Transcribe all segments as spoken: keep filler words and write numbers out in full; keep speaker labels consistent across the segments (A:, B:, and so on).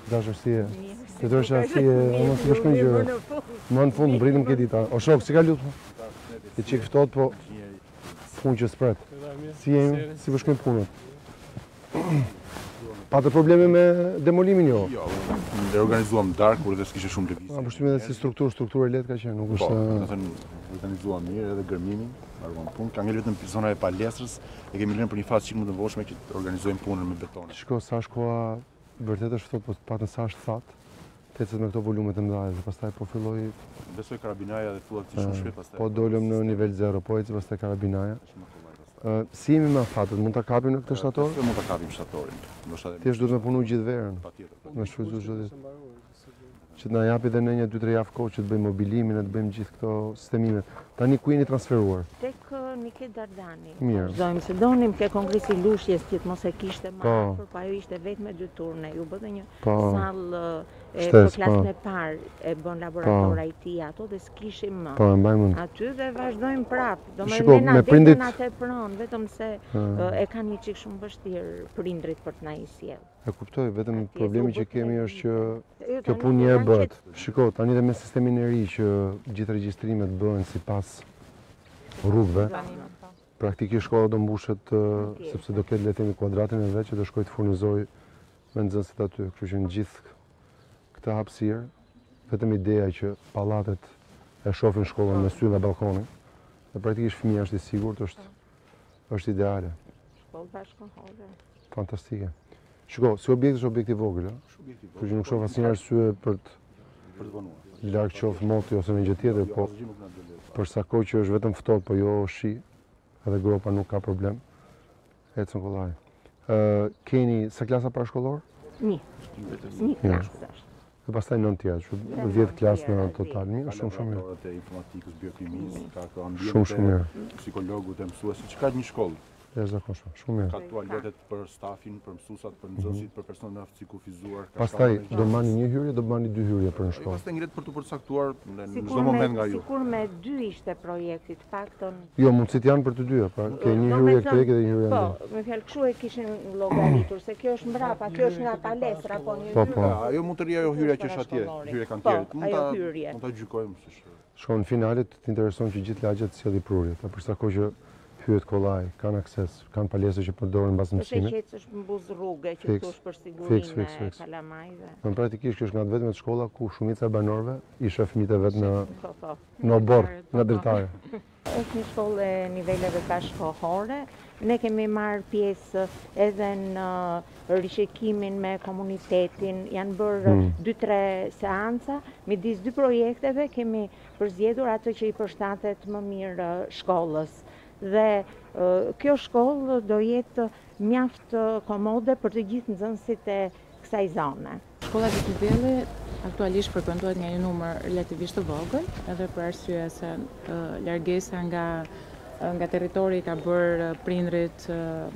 A: Dashur si e? Të dësha si e, mos më shkon gjë. Më në fund mbritëm këtë ditë. O shok, si ka lutur? Ti çik ftohtë, po punë që spret. Si jemi? Si po shkojnë punët? Patë probleme me demolimin jo?
B: Jo, ne organizuam darkë kur dhe s'kishe shumë lëvizje.
A: A, po shtyme edhe si strukturë, strukturë e lehtë ka qenë, nuk
B: Po,
A: është.
B: do të thënë organizuam mirë edhe gërmimin, argon punë. Ka ngel vetëm zona e palestrës, e kemi lënë për një fazë çik më të nevojshme që të organizojmë punën me beton.
A: Shiko, sa është koha vërtet është ftohtë, po patën sa është thatë. Tecet me këto volume të mëdha, dhe pastaj po filloi.
B: Besoj karabinaja dhe thuat që shumë shpejt pastaj.
A: Po dolëm në nivel zero, po ecë pastaj karabinaja. Uh, si jemi me afatët, mund ta kapim në këtë shtator?
B: Po mund ta kapim shtatorin. Ndoshta
A: Ti duhet me punu gjithë verën.
B: patjetër.
A: Me shfrytzu çdo ditë. Që të na japi edhe në një dy tre javë kohë që të bëjmë mobilimin, të bëjmë gjithë këto sistemimet. Tani ku jeni transferuar?
C: Tek Nike Dardani.
A: Mirë.
C: Vazhdojmë se donim ke kongresi Lushjes që mos e kishte më
A: Po.
C: afër, po ajo ishte vetëm me dy turne. Ju bë një
A: Po.
C: sallë e
A: Shtes,
C: për klasën
A: po.
C: e parë e bën laborator I T ato dhe s'kishim më.
A: Po, e mbaj mend.
C: Aty dhe vazhdojmë prapë. Do më
A: Shiko,
C: ne na
A: me
C: detën
A: prindit-
C: atë pronë, vetëm se
A: Ah.
C: e kanë një çik shumë vështirë prindrit për të na i sjell.
A: E kuptoj, vetëm
C: Atje
A: problemi
C: s'u
A: që
C: bë
A: kemi
C: të
A: është që
C: Jo,
A: kjo
C: tani
A: punë një e
C: janë
A: bëhet.
C: qet-
A: Shiko, tani dhe me sistemin e ri që gjithë regjistrimet bëhen sipas rrugëve. Praktikisht shkolla do mbushet uh, sepse do ketë le të themi kuadratin e vet që do shkojë të furnizojë me nxënësit aty. Kështu që në gjithë këtë hapësirë, vetëm ideja që pallatet e shohin shkollën me syll dhe balkonin, dhe praktikisht fëmia është i sigurt, është është ideale.
C: Shkollë bashkëkohore.
A: Fantastike. Shiko, si objekt është objekt i vogël, ëh.
B: Shumë objektiv.
A: Kështu që nuk shoh asnjë arsye për të
B: Për të vonuar.
A: larg qoftë moti ose në gjë tjetër, po
B: Asgjë nuk na del.
A: për sa kohë që është vetëm ftohtë, po jo shi, edhe gropa nuk ka problem. Ecën kollaj. Ë keni sa klasa parashkollor?
C: Një, një klasë është.
A: Dhe pastaj nëntë tjerë, që dhjetë klasë në total. Mirë, shumë shumë mirë.
B: Laboratorat e informatikës, biokimisë, ka këto ambientet.
A: Shumë shumë mirë.
B: Psikologut e mësuesit, që ka një shkollë.
A: Jashtëzakonshëm, shumë mirë.
B: Ka tualetet për stafin, për mësuesat, për nxënësit, për personin me aftësi kufizuar. ka
A: Pastaj
B: shkallë
A: do
B: me-
A: bani një hyrje, do bani dy hyrje për në
B: Ai
A: shkollë.
B: pastaj ngret për të përcaktuar në në
C: Sikur
B: çdo moment nga
C: me,
B: ju.
C: sikur me dy ishte projekti, të paktën.
A: Jo, mundësit janë për të dyja, pra ke një
C: Do
A: hyrje
C: me
A: këtej
C: thënë,
A: dhe një hyrje
C: Po,
A: ndër.
C: me fjalë kështu e kishin llogaritur, se kjo është mbrapa, kjo është nga palestra, po një
A: Po,
C: hyrje.
A: po.
B: Ja, ajo mund të rri ajo hyrja që është atje, hyrje kanë
C: Po,
B: tjerë. Mund
C: ajo
B: ta
C: hyrje.
B: mund ta gjykojmë se është.
A: Shkon në finalet të intereson që gjithë lagjet të sjellin prurjet, për sa kohë që hyet kollaj, kanë akses, kanë palestra që përdoren mbas
C: Është e
A: mësimit.
C: qetë është mbuz rrugë që
A: Fix,
C: thosh për
A: fix,
C: sigurinë
A: fix,
C: e
A: fix.
C: kalamajve.
A: Në praktikisht kjo është nga të vetmet shkolla ku shumica e banorëve i sheh fëmijët e vet në
C: Po, po.
A: në obor, nga dritare.
C: Është një shkollë e niveleve bashkëkohore. Ne kemi marrë pjesë edhe në rishekimin me komunitetin. Janë bërë
A: Hmm.
C: dy tre seanca. Midis dy projekteve kemi përzgjedhur atë që i përshtatet më mirë shkollës. Dhe eh, kjo shkollë do jetë mjaft eh, komode për të gjithë nxënësit e kësaj zone.
D: Shkolla Vitidhelli aktualisht frekuentohet nga një numër relativisht të vogël, edhe për arsye se uh, largesa nga nga territori ka bërë uh, prindrit uh,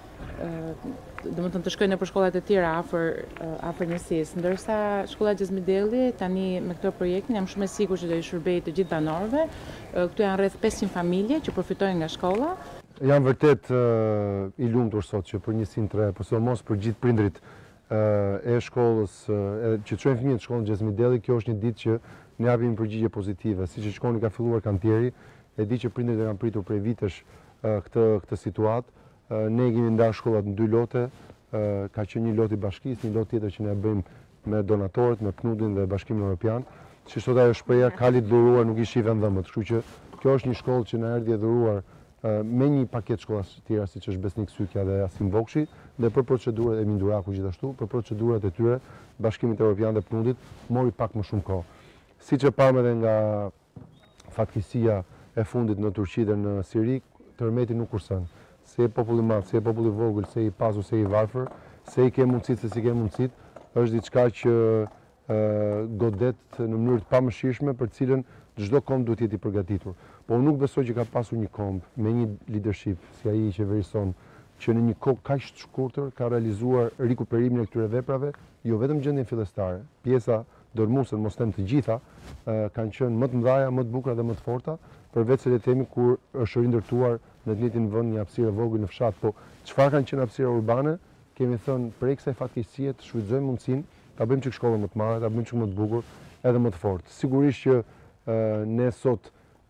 D: uh, domethënë të shkojnë nëpër shkollat e tjera afër uh, afër njësisë, ndërsa shkolla Xhezmidelli tani me këtë projektin jam shumë e sigurt që do i shërbejë të gjithë banorëve. Uh, këtu janë rreth pesëqind familje që përfitojnë nga shkolla.
A: Jam vërtet uh, i lumtur sot që për njësinë tre, por sidomos për gjithë prindrit uh, e shkollës, uh, që të çojnë fëmijët në shkollën Xhezmidelli, kjo është një ditë që ne japim përgjigje pozitive. Siç e shkoni ka filluar kantieri, e di që prindrit e kanë pritur prej vitesh uh, këtë këtë situatë. Uh, ne kemi ndarë shkollat në dy lote, uh, ka qenë një lot i bashkisë, një lot tjetër që ne bëjmë me donatorët, me P N U D-in dhe Bashkimin Evropian. Që sot ajo shpreha kalit dhuruar nuk i shihen dhëmbët. Kështu që kjo është një shkollë që na erdhi e dhuruar me një paket shkolla të tjera siç është Besnik Sykja dhe Asim Vokshi, dhe për procedurat e Minduraku gjithashtu, për procedurat e tyre Bashkimit Evropian dhe P N U D-it mori pak më shumë kohë. Siç e pam edhe nga fatkeqësia e fundit në Turqi dhe në Siri, tërmeti nuk kurson. Se populli i madh, se populli i vogël, se i pasur, se i varfër, se i ke mundësitë, se si ke mundësitë, është diçka që uh, godet në mënyrë të pamëshirshme për cilën çdo komb duhet jetë i përgatitur. Po unë nuk besoj që ka pasur një komb me një leadership si ai i qeverison që në një kohë kaq të shkurtër ka realizuar rikuperimin e këtyre veprave, jo vetëm gjendjen fillestare. Pjesa dormusën, mos them të gjitha, uh, kanë qenë më të mëdha, më të bukura dhe më të forta, përveç se le të themi kur është rindërtuar në të njëjtin vend një hapësirë vogël në fshat, po çfarë kanë qenë hapësira urbane, kemi thënë prej kësaj fatkeqësie të shfrytëzojmë mundësinë ta bëjmë çik shkollën më të madhe, ta bëjmë çik më të bukur, edhe më të fortë. Sigurisht që uh, ne sot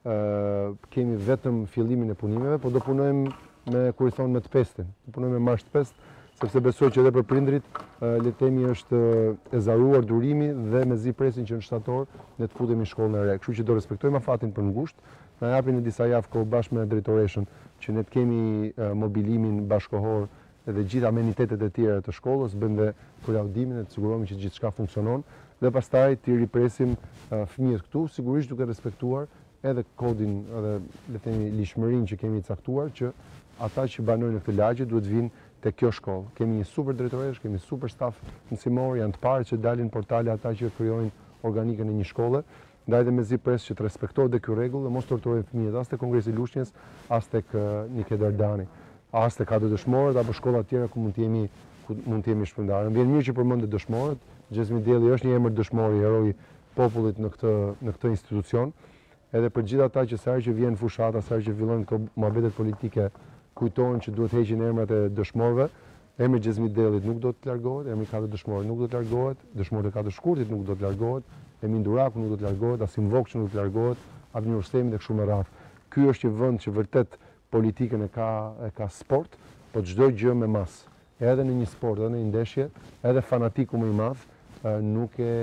A: uh, kemi vetëm fillimin e punimeve, po do punojmë me, kur i thonë, me të pestin. Do punojmë me marsh të pest, sepse besoj që edhe për prindrit uh, le të themi është uh, e zaruar durimi dhe me zi presin që në shtator ne të futemi në shkollën e re. Kështu që do respektojmë afatin për ngushtë, na japin në disa javë kohë bashkë me drejtoreshën që ne të kemi uh, mobilimin bashkohor dhe gjithë amenitetet e tjera të shkollës, bëjmë dhe përjavdimin e të sigurohemi që gjithçka funksionon dhe pastaj të ripresim uh, fëmijët këtu, sigurisht duke respektuar edhe kodin edhe le të themi lishmërinë që kemi caktuar që ata që banojnë në këtë lagje duhet vinë te kjo shkollë. Kemi një super drejtoresh, kemi super staf mësimor, janë të parë që dalin portale ata që krijojnë organikën e një shkolle, ndaj dhe me zi pres që të respektohet dhe kjo rregull dhe mos torturojnë fëmijët as te Kongresi i Lushnjës, as tek uh, Nike Dardani, as tek ato dëshmorët apo shkolla tjera ku mund të jemi ku mund të jemi shpërndarë. Më vjen mirë që përmendet dëshmorët. Gjezmi Delli është një emër dëshmori, heroi popullit në këtë në këtë institucion. Edhe për gjithë ata që sa herë që vjen fushata, sa herë që fillojnë këto muhabetet politike, kujtohen që duhet heqin emrat e dëshmorëve. Emri Gjezmi Dellit nuk do të largohet, emri Katër Dëshmorë nuk do të largohet, dëshmorët e Katër Shkurtit nuk do të largohet, Emin Duraku nuk do të largohet, Asim Vokçi nuk do të largohet, Admir Rustemi dhe kështu me radhë. Ky është një vend që vërtet politikën e ka e ka sport, po çdo gjë me mas. Edhe në një sport, edhe në një ndeshje, edhe fanatiku më i madh nuk e,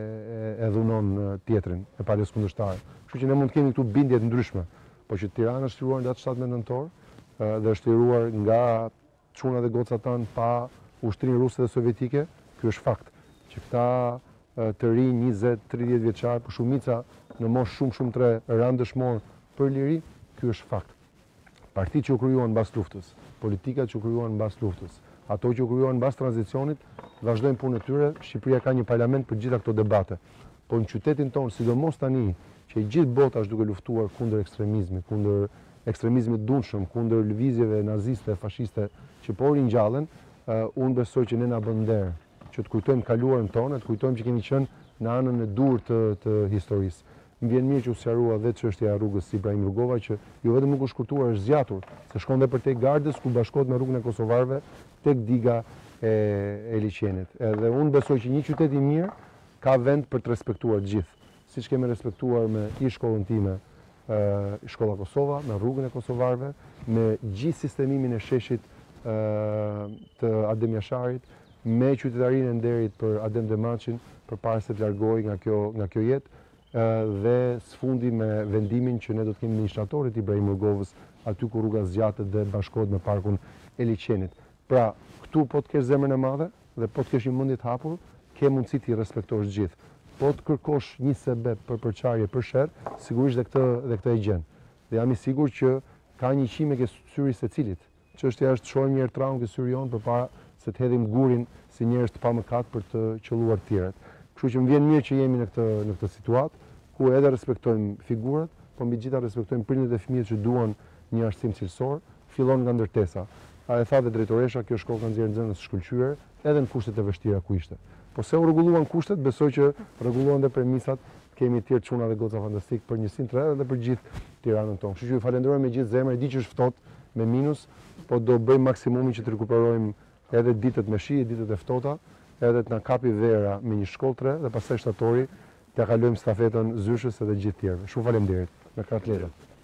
A: e, e dhunon tjetrin, e palës kundërshtar. Kështu që ne mund të kemi këtu bindje të ndryshme, po që Tirana është liruar në datë shtatëmbëdhjetë nëntor dhe është liruar nga çuna dhe gocat tanë pa ushtrinë ruse dhe sovjetike, ky është fakt. Që këta të rinj njëzet tridhjetë vjeçar, por shumica në moshë shumë shumë tre ranë dëshmor për liri, ky është fakt. Partitë që u krijuan mbas luftës, politikat që u krijuan mbas luftës, ato që u krijuan mbas tranzicionit, vazhdojnë punën e tyre. Shqipëria ka një parlament për gjitha këto debate. Po në qytetin tonë, sidomos tani, që i gjithë bota është duke luftuar kundër ekstremizmit, kundër ekstremizmit dundshëm, kundër lëvizjeve naziste, fashiste që po ringjallen, uh, unë besoj që ne na bën nder, që të kujtojmë kaluarën tonë, të kujtojmë që kemi qenë në anën e dur të, të historisë. Më vjen mirë që u sqarua dhe çështja e rrugës Ibrahim Rugova, që jo vetëm nuk u shkurtuar, është zgjatur, se shkon dhe për tek Gardës, ku bashkohet me rrugën e kosovarëve tek diga e, e liçenit. Edhe unë besoj që një qytet i mirë ka vend për të respektuar të gjithë, siç kemi respektuar me i shkollën time, e, shkolla Kosova, me rrugën e kosovarëve, me gjithë sistemimin e sheshit e, të Adem Jasharit, me qytetarinë e nderit për Adem Demaçin, përpara se të largohej nga kjo nga kjo jetë. Dhe sfundi me vendimin që ne do të kemi administratorit Ibrahim Rugovës aty ku rruga zgjatet dhe bashkohet me parkun e liçenit. Pra, këtu po të kesh zemrën e madhe dhe po të kesh një mendje të hapur, ke mundësi të respektosh gjithë. Po të kërkosh një sebeb për përçarje për sherr, sigurisht dhe këtë dhe këtë e gjen. Dhe jam i sigurt që ka një qime ke syri secilit. Çështja është të shohim një herë traun ke syri jon përpara se të hedhim gurin si njerëz të pamëkat për të qelluar të tjerët. Kështu që më vjen mirë që jemi në këtë në këtë situatë ku edhe respektojmë figurat, po mbi gjitha respektojmë prindërit e fëmijët që duan një arsim cilësor, fillon nga ndërtesa. A e tha dhe drejtoresha, kjo shkollë ka nxjerrë nxënës shkëlqyer edhe në kushtet e vështira ku ishte. Po se u rregulluan kushtet, besoj që rregulluan dhe premisat, kemi të tjerë çuna dhe goca fantastik për njësinë tre dhe për gjithë Tiranën tonë. Kështu që ju falenderoj me gjithë zemër, e di që është ftohtë me minus, po do bëjmë maksimumin që të rikuperojmë edhe ditët me shi, ditët e ftohta, edhe të na kapi vera me një shkollë tre dhe pastaj shtatori t'ia kalojmë stafetën Zyrshës edhe gjithë tjerëve. Shumë faleminderit. Me katletën.